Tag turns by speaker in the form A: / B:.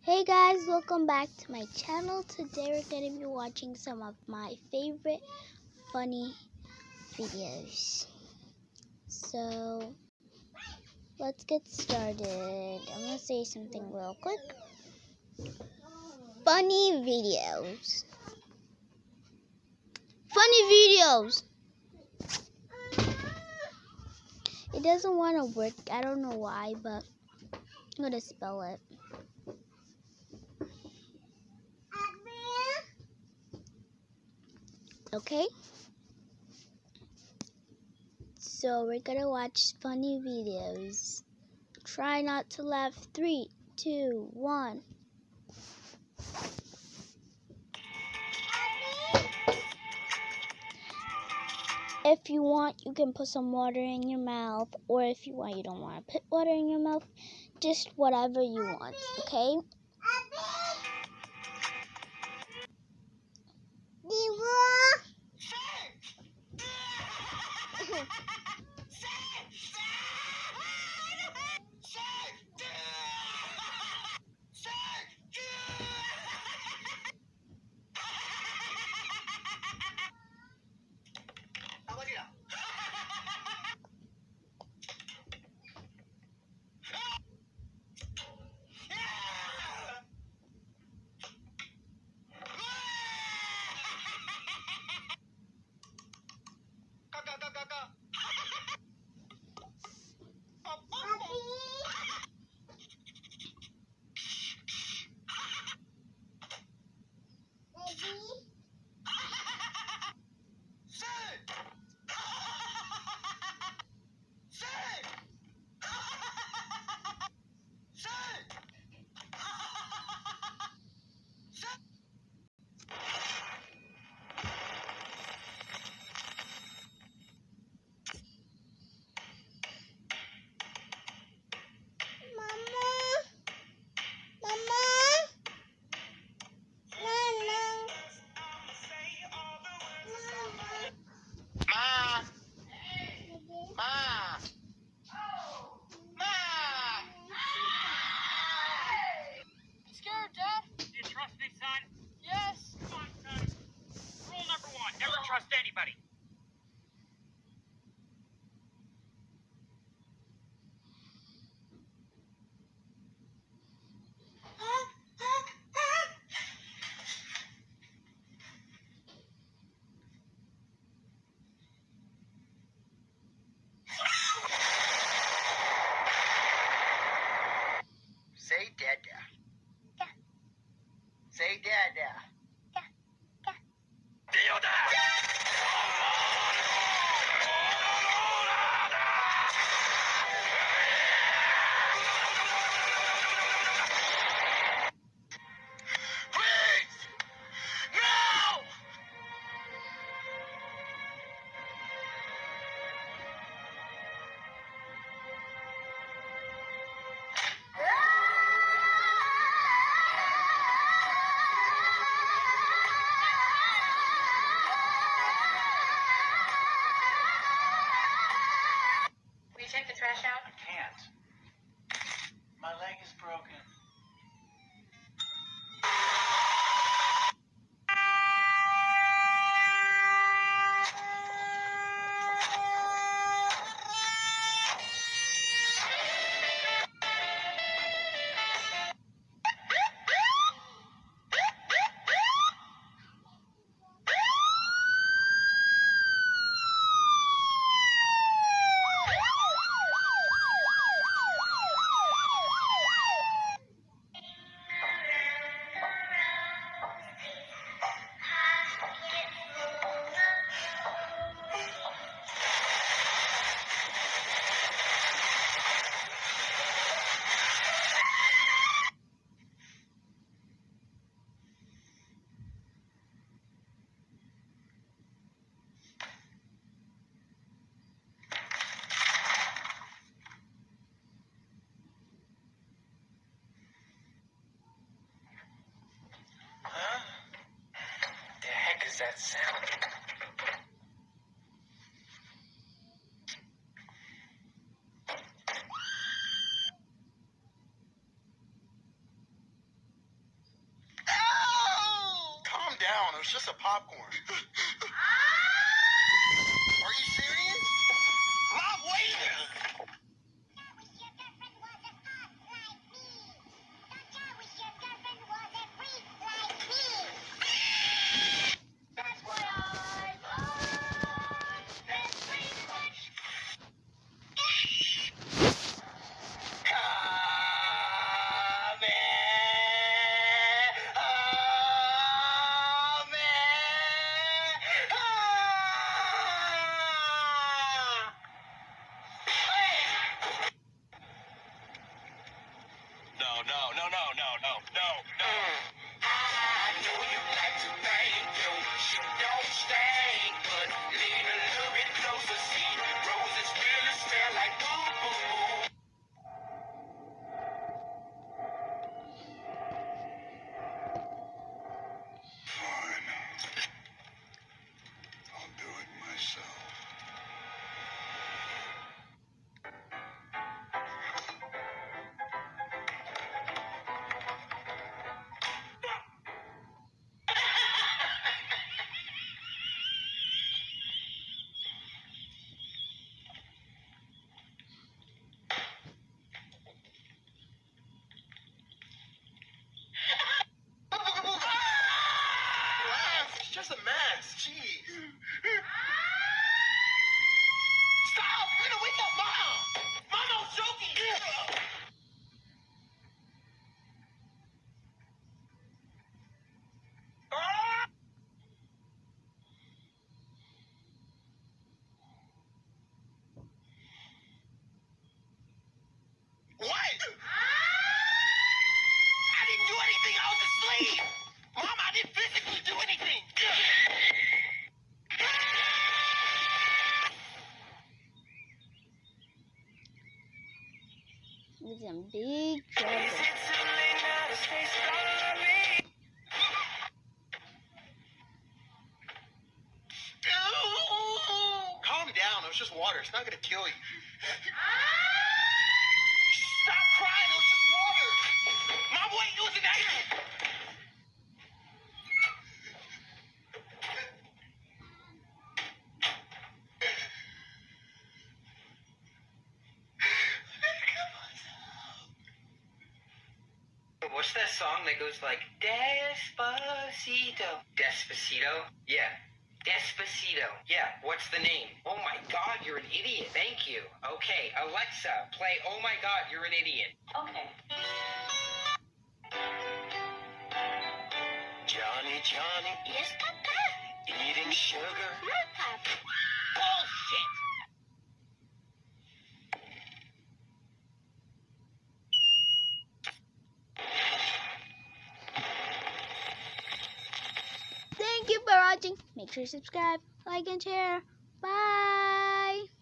A: Hey guys, welcome back to my channel. Today we're going to be watching some of my favorite funny videos. So, let's get started. I'm going to say something real quick. Funny videos. Funny videos! It doesn't want to work. I don't know why, but I'm going to spell it. Okay? So we're gonna watch funny videos. Try not to laugh. 3, 2, 1. If you want, you can put some water in your mouth, or if you want, you don't want to put water in your mouth. Just whatever you want, okay?
B: Trust anybody. Say dada.
C: Yeah.
B: Say dada.
C: Yeah. Yeah.
B: Dada. Please! No!
C: Will you take the trash out?
B: I can't. My leg is broken. Huh? The heck is that sound? It's just a popcorn. Are you serious? Mom, wait! It's just a mask. Jeez. Stop! You're gonna wake up Mom! Mom, I was joking! What? I didn't do anything. I was asleep. Mom, I didn't physically do anything.
A: He's in big trouble.
B: Calm down. It was just water. It's not gonna kill you. Stop crying. It was just water. Mom, wait. It was an accident.
D: What's that song that goes like Despacito? Despacito? Yeah. Despacito. Yeah. What's the name? Oh my God, you're an idiot. Thank you. Okay, Alexa, play Oh My God, You're an Idiot.
C: Okay.
B: Johnny, Johnny,
C: Yes, Papa.
B: eating sugar.
C: No, Papa.
D: Bullshit!
A: Thank you for watching. Make sure to subscribe, like, and share. Bye.